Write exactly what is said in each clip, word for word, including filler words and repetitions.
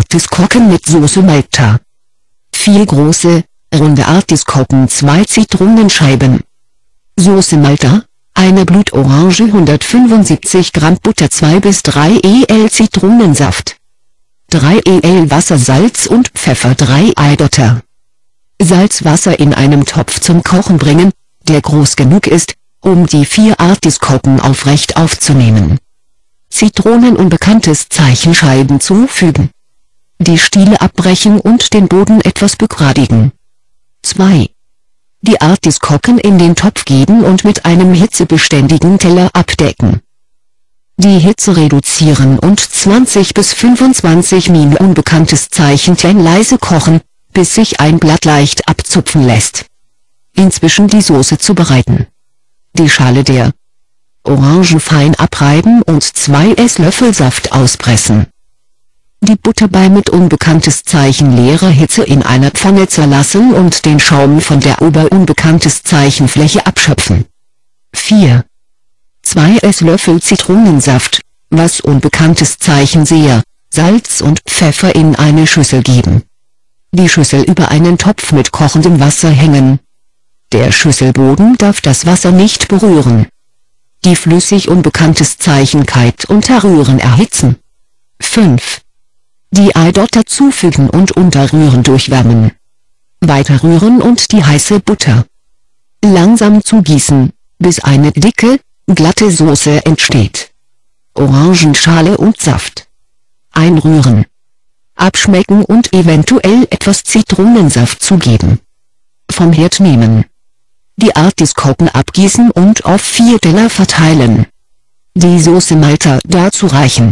Artiskoken mit Sauce Malta. vier große, runde Artiskoken, zwei Zitronenscheiben. Sauce Malta, eine Blutorange, hundertfünfundsiebzig Gramm Butter, zwei bis drei Milliliter Zitronensaft, drei Milliliter Wasser, Salz und Pfeffer, drei Eidotter. Salzwasser in einem Topf zum Kochen bringen, der groß genug ist, um die vier Artiskoken aufrecht aufzunehmen. Zitronen unbekanntes Zeichenscheiben zufügen. Die Stiele abbrechen und den Boden etwas begradigen. zwei. Die Artiskoken in den Topf geben und mit einem hitzebeständigen Teller abdecken. Die Hitze reduzieren und zwanzig bis fünfundzwanzig Minuten unbekanntes Zeichen leise kochen, bis sich ein Blatt leicht abzupfen lässt. Inzwischen die Soße zubereiten. Die Schale der Orangen fein abreiben und zwei Esslöffel Saft auspressen. Die Butter bei mit unbekanntes Zeichen leerer Hitze in einer Pfanne zerlassen und den Schaum von der oberunbekanntes Zeichenfläche abschöpfen. vier. zwei Esslöffel Zitronensaft, was unbekanntes Zeichen sehr, Salz und Pfeffer in eine Schüssel geben. Die Schüssel über einen Topf mit kochendem Wasser hängen. Der Schüsselboden darf das Wasser nicht berühren. Die flüssig unbekanntes Zeichen kalt unterrühren erhitzen. fünf. Die Eidotter zufügen und unterrühren durchwärmen. Weiterrühren und die heiße Butter langsam zugießen, bis eine dicke, glatte Soße entsteht. Orangenschale und Saft einrühren. Abschmecken und eventuell etwas Zitronensaft zugeben. Vom Herd nehmen. Die Artiskoken abgießen und auf vier Teller verteilen. Die Sauce Malta dazu reichen.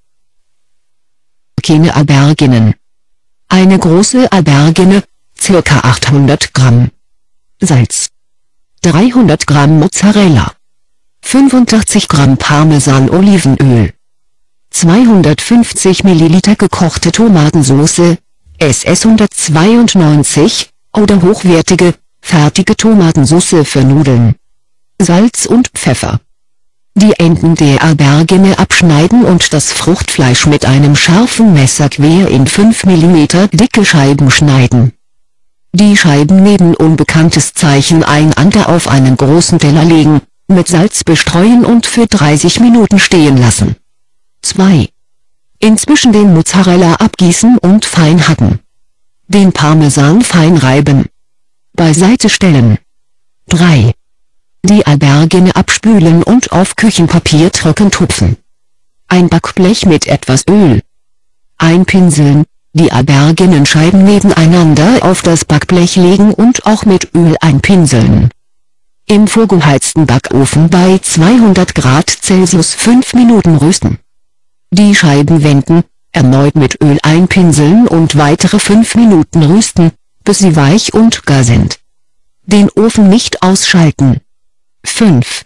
Keine Auberginen. Eine große Aubergine, ca. achthundert Gramm. Salz. dreihundert Gramm Mozzarella. fünfundachtzig Gramm Parmesan-Olivenöl. zweihundertfünfzig Milliliter gekochte Tomatensauce, S S hundertzweiundneunzig, oder hochwertige, fertige Tomatensauce für Nudeln. Salz und Pfeffer. Die Enden der Aubergine abschneiden und das Fruchtfleisch mit einem scharfen Messer quer in fünf Millimeter dicke Scheiben schneiden. Die Scheiben neben unbekanntes Zeichen einander auf einen großen Teller legen, mit Salz bestreuen und für dreißig Minuten stehen lassen. zwei. Inzwischen den Mozzarella abgießen und fein hacken. Den Parmesan fein reiben. Beiseite stellen. drei. Die Aubergine abspülen und auf Küchenpapier trocken tupfen. Ein Backblech mit etwas Öl einpinseln, die Auberginenscheiben nebeneinander auf das Backblech legen und auch mit Öl einpinseln. Im vorgeheizten Backofen bei zweihundert Grad Celsius fünf Minuten rösten. Die Scheiben wenden, erneut mit Öl einpinseln und weitere fünf Minuten rösten, bis sie weich und gar sind. Den Ofen nicht ausschalten. fünf.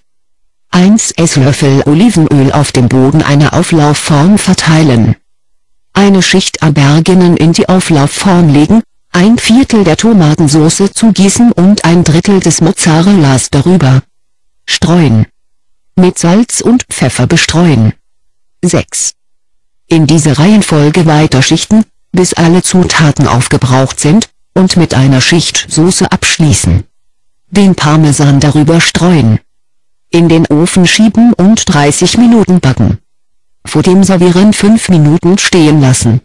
eins Esslöffel Olivenöl auf dem Boden einer Auflaufform verteilen. Eine Schicht Auberginen in die Auflaufform legen, ein Viertel der Tomatensauce zugießen und ein Drittel des Mozzarellas darüber streuen. Mit Salz und Pfeffer bestreuen. sechs. In diese Reihenfolge weiterschichten, bis alle Zutaten aufgebraucht sind, und mit einer Schicht Soße abschließen. Den Parmesan darüber streuen. In den Ofen schieben und dreißig Minuten backen. Vor dem Servieren fünf Minuten stehen lassen.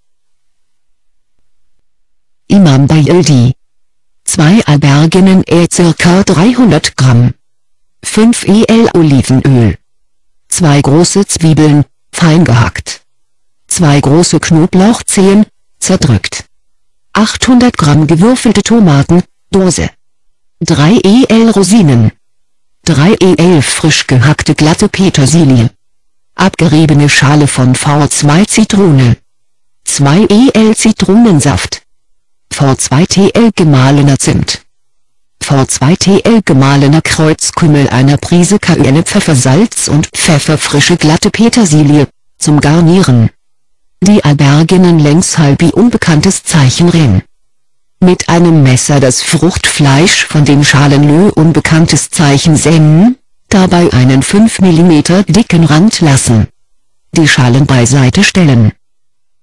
Imam Bayildi. zwei Auberginen äh ca. dreihundert Gramm. fünf Milliliter Olivenöl. zwei große Zwiebeln, fein gehackt. zwei große Knoblauchzehen, zerdrückt. achthundert Gramm gewürfelte Tomaten, Dose. drei Milliliter Rosinen. drei Milliliter frisch gehackte glatte Petersilie. Abgeriebene Schale von V zwei Zitrone. zwei Milliliter Zitronensaft. V zwei Teelöffel gemahlener Zimt. V zwei Teelöffel gemahlener Kreuzkümmel, einer Prise Cayenne, Pfeffer, Salz und Pfeffer, frische glatte Petersilie, zum Garnieren. Die Auberginen längs halb wie unbekanntes Zeichen rein. Mit einem Messer das Fruchtfleisch von den Schalenlö unbekanntes Zeichen sämen, dabei einen fünf Millimeter dicken Rand lassen. Die Schalen beiseite stellen.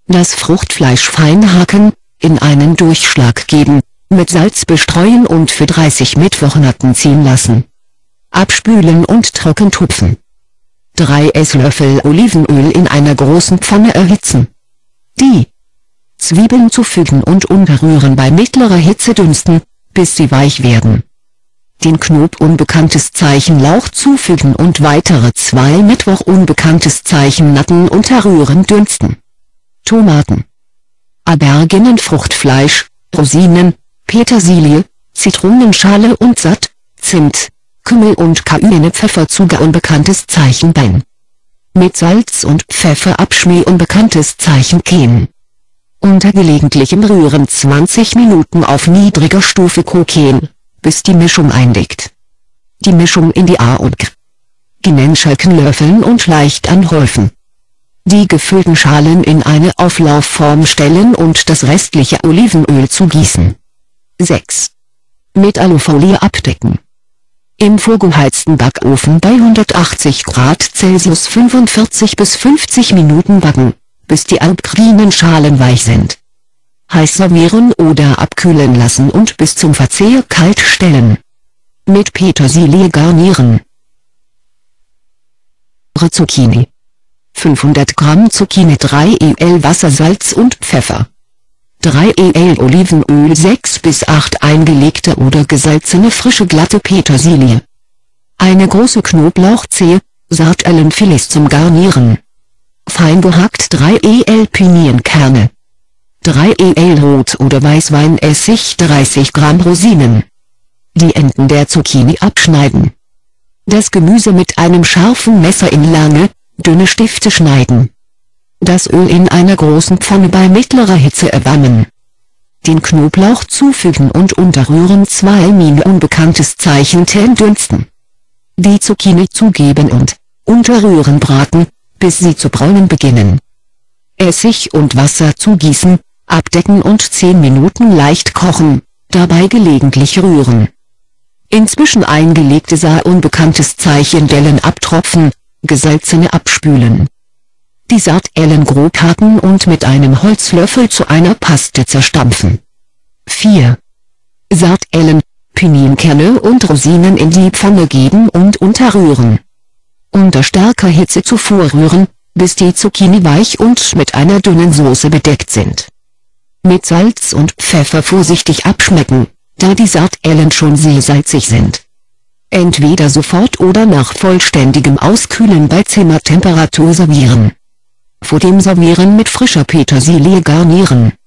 Das Fruchtfleisch fein hacken, in einen Durchschlag geben, mit Salz bestreuen und für dreißig Mittwochnatten ziehen lassen. Abspülen und trocken tupfen. drei Esslöffel Olivenöl in einer großen Pfanne erhitzen. Die Zwiebeln zufügen und unterrühren bei mittlerer Hitze dünsten, bis sie weich werden. Den Knob unbekanntes Zeichen Lauch zufügen und weitere zwei Mittwoch unbekanntes Zeichen Natten unterrühren dünsten. Tomaten, Auberginen, Fruchtfleisch, Rosinen, Petersilie, Zitronenschale und Satt, Zimt, Kümmel und Cayenne, Pfefferzucker unbekanntes Zeichen Bein. Mit Salz und Pfeffer abschmieren unbekanntes Zeichen Ken. Unter gelegentlichem Rühren zwanzig Minuten auf niedriger Stufe kochen, bis die Mischung einlegt. Die Mischung in die A und K. Genenschalken löffeln und leicht anhäufen. Die gefüllten Schalen in eine Auflaufform stellen und das restliche Olivenöl zugießen. sechs. Mit Alufolie abdecken. Im vorgeheizten Backofen bei hundertachtzig Grad Celsius fünfundvierzig bis fünfzig Minuten backen, bis die alpgrünen Schalen weich sind. Heiß servieren oder abkühlen lassen und bis zum Verzehr kalt stellen. Mit Petersilie garnieren. Zucchini. fünfhundert Gramm Zucchini, drei Esslöffel Wasser, Salz und Pfeffer. drei Esslöffel Olivenöl, sechs bis acht eingelegte oder gesalzene frische glatte Petersilie. Eine große Knoblauchzehe, Sardellenfilets zum Garnieren. Fein gehackt drei Esslöffel Pinienkerne. drei Esslöffel Rot- oder Weißweinessig, dreißig Gramm Rosinen. Die Enden der Zucchini abschneiden. Das Gemüse mit einem scharfen Messer in lange, dünne Stifte schneiden. Das Öl in einer großen Pfanne bei mittlerer Hitze erwärmen. Den Knoblauch zufügen und unterrühren, zwei Minuten unbekanntes Zeichen Ten dünsten. Die Zucchini zugeben und unterrühren, braten, bis sie zu braunen beginnen. Essig und Wasser zugießen, abdecken und zehn Minuten leicht kochen, dabei gelegentlich rühren. Inzwischen eingelegte Sa unbekanntes Zeichen Dellen abtropfen, gesalzene abspülen. Die Sardellen grob hacken und mit einem Holzlöffel zu einer Paste zerstampfen. vier. Sardellen, Pinienkerne und Rosinen in die Pfanne geben und unterrühren. Unter starker Hitze zuvor rühren, bis die Zucchini weich und mit einer dünnen Soße bedeckt sind. Mit Salz und Pfeffer vorsichtig abschmecken, da die Sardellen schon sehr salzig sind. Entweder sofort oder nach vollständigem Auskühlen bei Zimmertemperatur servieren. Vor dem Servieren mit frischer Petersilie garnieren.